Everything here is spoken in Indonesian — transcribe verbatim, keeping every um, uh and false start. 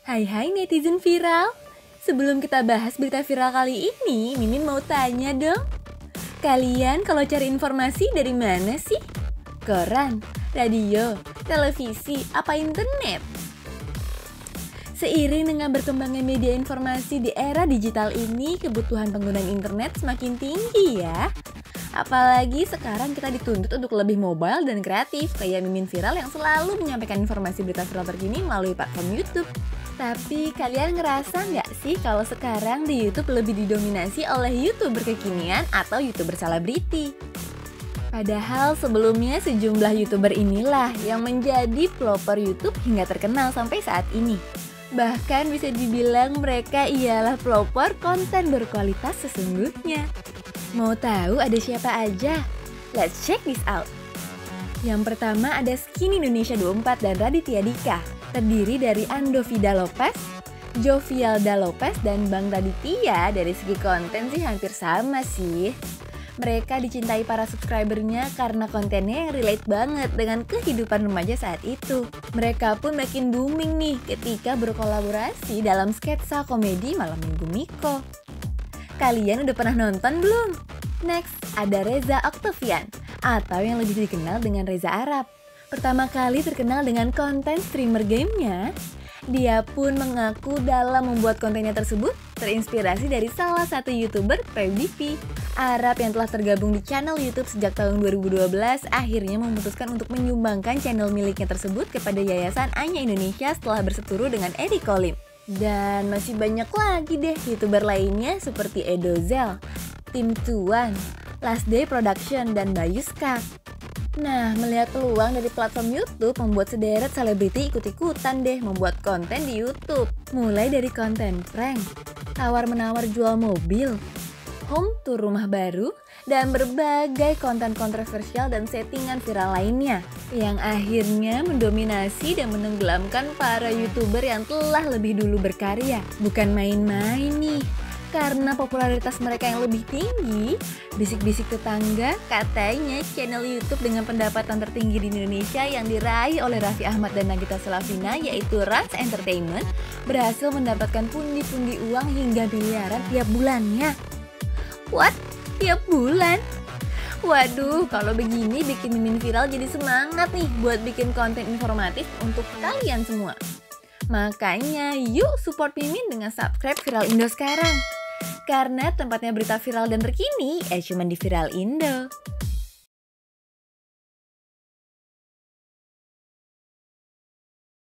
Hai hai netizen viral. Sebelum kita bahas berita viral kali ini, Mimin mau tanya dong. Kalian kalau cari informasi dari mana sih? Koran, radio, televisi, apa internet? Seiring dengan berkembangnya media informasi di era digital ini, kebutuhan penggunaan internet semakin tinggi ya. Apalagi sekarang kita dituntut untuk lebih mobile dan kreatif, kayak Mimin Viral yang selalu menyampaikan informasi berita viral terkini melalui platform YouTube. Tapi kalian ngerasa nggak sih kalau sekarang di YouTube lebih didominasi oleh YouTuber kekinian atau YouTuber selebriti? Padahal sebelumnya sejumlah YouTuber inilah yang menjadi pelopor YouTube hingga terkenal sampai saat ini. Bahkan bisa dibilang mereka ialah pelopor konten berkualitas sesungguhnya. Mau tahu ada siapa aja? Let's check this out. Yang pertama ada Skin Indonesia dua puluh empat dan Raditya Dika. Terdiri dari Andovida Lopez, Jovialda Lopez, dan Bang Raditya. Dari segi konten sih hampir sama sih. Mereka dicintai para subscribernya karena kontennya yang relate banget dengan kehidupan remaja saat itu. Mereka pun makin booming nih ketika berkolaborasi dalam sketsa komedi Malam Minggu Miko. Kalian udah pernah nonton belum? Next, ada Reza Octavian atau yang lebih dikenal dengan Reza Arab. Pertama kali terkenal dengan konten streamer gamenya, dia pun mengaku dalam membuat kontennya tersebut terinspirasi dari salah satu YouTuber, PewDiePie. Arab yang telah tergabung di channel YouTube sejak tahun dua ribu dua belas akhirnya memutuskan untuk menyumbangkan channel miliknya tersebut kepada Yayasan Anya Indonesia setelah berseteru dengan Eddie Kolim. Dan masih banyak lagi deh YouTuber lainnya seperti Edozel, Tim Tuan, Last Day Production, dan Bayuska. Nah, melihat peluang dari platform YouTube membuat sederet selebriti ikut-ikutan deh membuat konten di YouTube. Mulai dari konten prank, tawar-menawar jual mobil, home tour rumah baru, dan berbagai konten kontroversial dan settingan viral lainnya yang akhirnya mendominasi dan menenggelamkan para YouTuber yang telah lebih dulu berkarya. Bukan main-main nih. Karena popularitas mereka yang lebih tinggi, bisik-bisik tetangga katanya channel YouTube dengan pendapatan tertinggi di Indonesia yang diraih oleh Raffi Ahmad dan Nagita Slavina yaitu Rans Entertainment berhasil mendapatkan pundi-pundi uang hingga miliaran tiap bulannya. What? Tiap bulan? Waduh, kalau begini bikin Mimin Viral jadi semangat nih buat bikin konten informatif untuk kalian semua. Makanya yuk support Mimin dengan subscribe Viral Indo sekarang. Karena tempatnya berita viral dan terkini, eh cuma di Viral Indo.